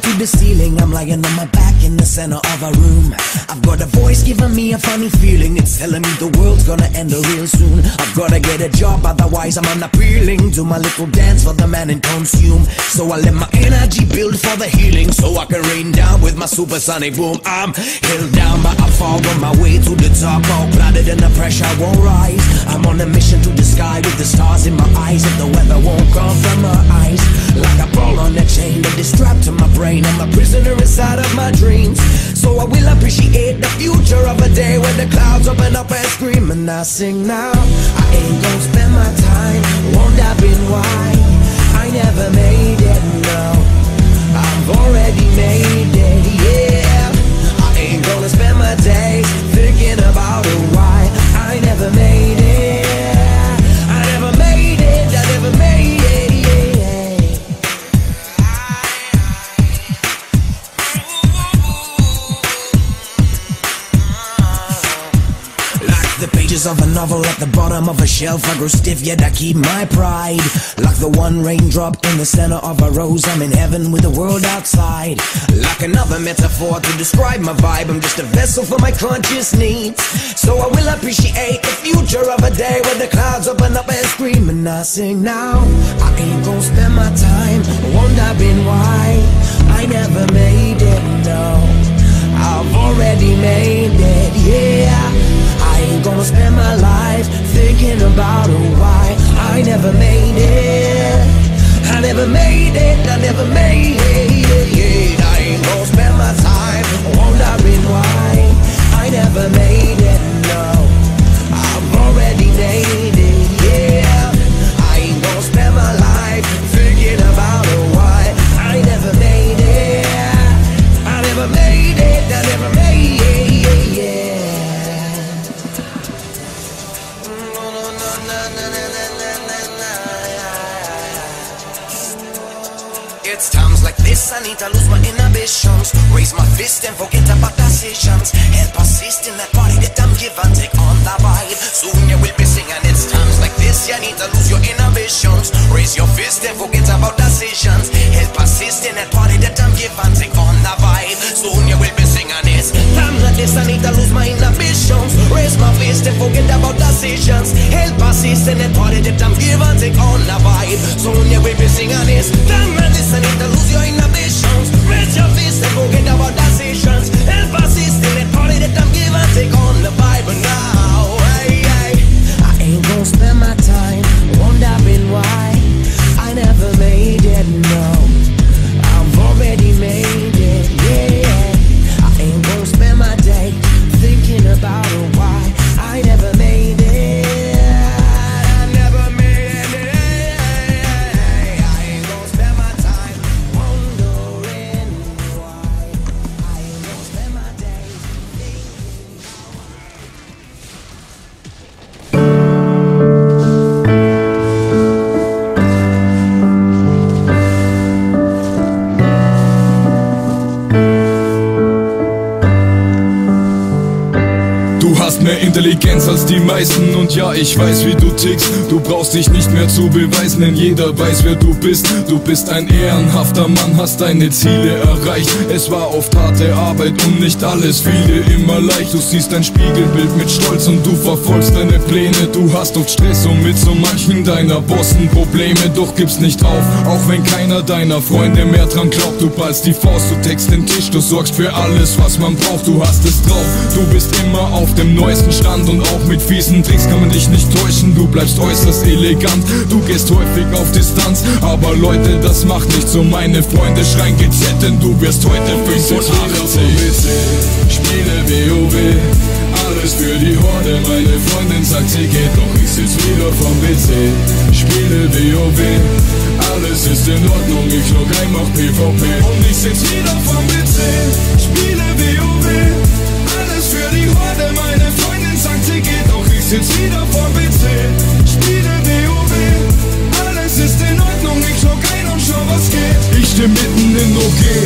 to the ceiling. I'm lying on my back in the center of a room. I've got a voice giving me a funny feeling. It's telling me the world's gonna end real soon. I've gotta get a job, otherwise I'm unappealing. Do my little dance for the man and consume. So I let my energy build for the healing, so I can rain down with my supersonic boom. I'm held down but I fall on my way to the top. All clouded and the pressure won't rise. I'm on a mission to the sky with the stars in my eyes, and the weather won't come from my eyes. Like a ball on a chain that is strapped to my brain. I'm a prisoner inside of my dreams. So I will appreciate the future of a day when the clouds open up and scream. And I sing now, I ain't gonna spend my time wondering why I never made it, no. I've already made it, yeah. I ain't gonna spend my days thinking about why I never made it. I never made it, I never made it, yeah. Like the pages of a novel at the bottom of a shelf, I grow stiff yet I keep my pride. Like the one raindrop in the center of a rose, I'm in heaven with the world outside. Like another metaphor to describe my vibe, I'm just a vessel for my conscious needs. So I will appreciate the future of a day when the clouds open up and scream. And I sing now, I ain't gonna spend my time wondering why I never made it, no. I've already made it, yeah. I ain't gonna spend my life thinking about why I never made it. I never made it, I never made it. I ain't gonna spend my time wondering why I never made it, no. I've already made it, yeah. I ain't gonna spend my life thinking about why I never made it. I never made it, I never made it, yeah. It's times like this I need to lose my inhibitions, raise my fist and forget about decisions, and persist in that body that I'm given, take on the vibe. Soon you will be singing. It's times like this you need to lose your inhibitions, raise your fist and forget about decisions, and persist in that body that I'm given, take on the vibe. Soon you will be singing. It's times like this I need to lose my inhibitions, raise my fist and forget about decisions, and persist in that body that I'm given, take on the vibe. Soon you will be singing. It's times like this I need to lose your inhibitions, raise your fist and forget about decisions, and persist in that body that I'm given, take on the vibe now. Hey, hey. I ain't gonna spend my time wondering why I never made it, no. I've already made it, yeah. I ain't gonna spend my day thinking about why I never made it. Mehr Intelligenz als die meisten und ja, ich weiß, wie du tickst. Du brauchst dich nicht mehr zu beweisen, denn jeder weiß, wer du bist. Du bist ein ehrenhafter Mann, hast deine Ziele erreicht. Es war oft harte Arbeit und nicht alles fiel dir immer leicht. Du siehst dein Spiegelbild mit Stolz und du verfolgst deine Pläne. Du hast oft Stress und mit so manchen deiner Bossen Probleme, doch gibst nicht auf, auch wenn keiner deiner Freunde mehr dran glaubt. Du ballst die Faust, du deckst den Tisch, du sorgst für alles, was man braucht. Du hast es drauf, du bist immer auf dem neuesten Stand und auch mit fiesen Tricks kann man dich nicht täuschen. Du bleibst äußerst elegant, du gehst häufig auf Distanz, aber Leute, das macht nicht so. Meine Freunde schreien GZ, denn du wirst heute 85. Spiele WoW, alles für die Horde. Meine Freundin sagt, sie geht, doch ich sitz wieder vom PC. Spiele WoW, alles ist in Ordnung, ich log ein, mach PvP und ich sitz wieder vom PC. Spiele WoW, alles für die Horde. Meine Freundin sagt, sie geht, doch ich sitz wieder vom PC. Spiele WoW, alles ist in Ordnung, ich log ein und schau, was geht. Ich steh mitten in OG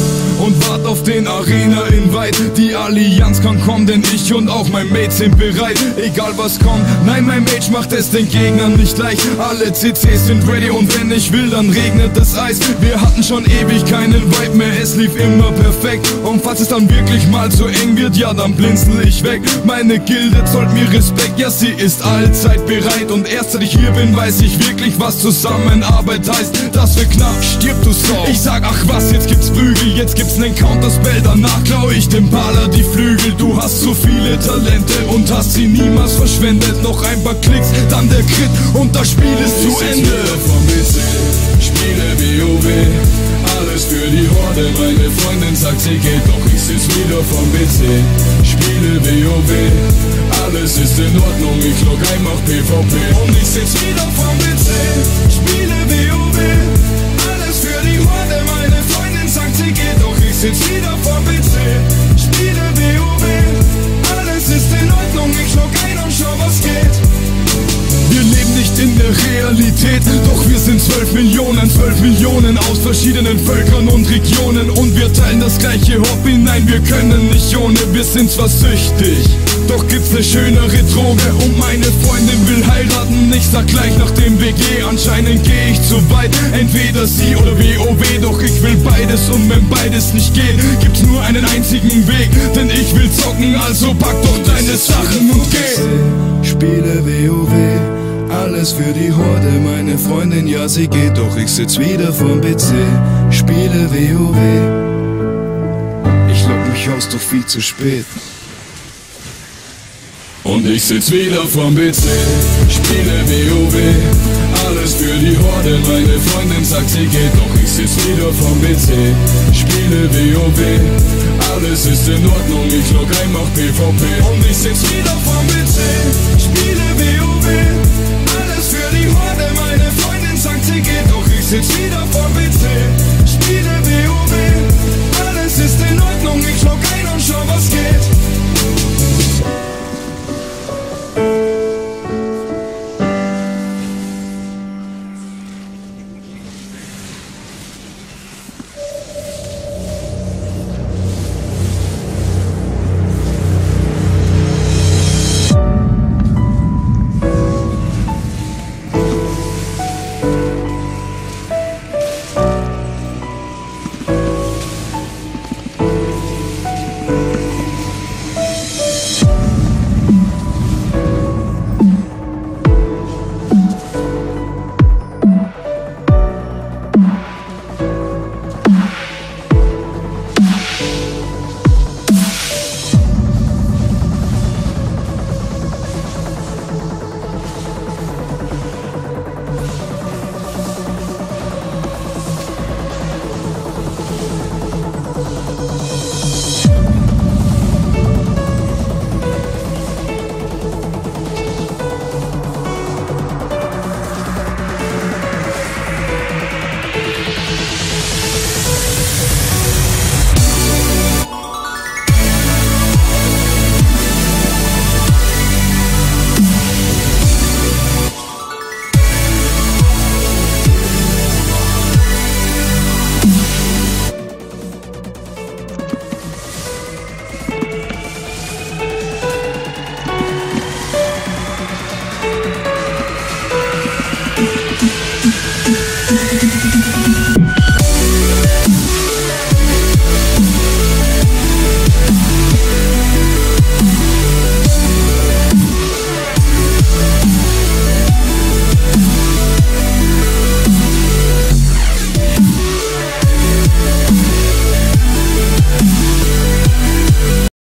und wart auf den Arena-Invite. Die Allianz kann kommen, denn ich und auch mein Mate sind bereit. Egal was kommt, nein, mein Mage macht es den Gegnern nicht leicht. Alle CCs sind ready und wenn ich will, dann regnet das Eis. Wir hatten schon ewig keinen Vibe mehr, es lief immer perfekt. Und falls es dann wirklich mal zu eng wird, ja dann blinzel ich weg. Meine Gilde zollt mir Respekt, ja sie ist allzeit bereit. Und erst seit ich hier bin, weiß ich wirklich, was Zusammenarbeit heißt. Das wird knapp, stirb du Sau. Ich sag, ach was, jetzt gibt's Prügel, jetzt gibt's nen Counterspell. Danach klau ich dem Baller die Flügel. Du hast so viele Talente und hast sie niemals verschwendet. Noch ein paar Klicks, dann der Crit und das Spiel ist zu Ende. Vom PC, spiele WoW, alles für die Horde. Meine Freundin sagt, sie geht, doch ich sitz wieder vom PC. Spiele WoW, alles ist in Ordnung, ich log ein, mach PvP. Und ich sitz wieder vom PC, spiele WoW, alles für die Horde. Meine Freundin sagt, sie geht, doch ich sitz wieder vom PC. Spiele WoW, alles ist in Ordnung, ich log ein und schau, was geht. Wir leben nicht in der Realität, doch wir sind 12 Millionen aus verschiedenen Völkern und Regionen. Und wir teilen das gleiche Hobby, nein, wir können nicht ohne. Wir sind zwar süchtig, doch gibt's ne schönere Droge. Und meine Freundin will heiraten, ich sag gleich nach dem WG. Anscheinend geh ich zu weit, entweder sie oder WoW. Doch ich will beides und wenn beides nicht geht, gibt's nur einen einzigen Weg. Denn ich will zocken, also pack doch deine Sachen und geh. Spiele WoW, alles für die Horde. Meine Freundin, ja sie geht, doch ich sitz wieder vom PC. Spiele WoW, ich log mich aus, doch viel zu spät. Und ich sitz wieder vom PC, spiele WoW, alles für die Horde. Meine Freundin sagt, sie geht, doch ich sitz wieder vom PC. Spiele WoW, alles ist in Ordnung, ich log ein, mach PvP. Und ich sitz wieder vom PC, spiele WoW, alles für die Horde. Meine Freundin sagt, sie geht, doch ich sitz wieder vom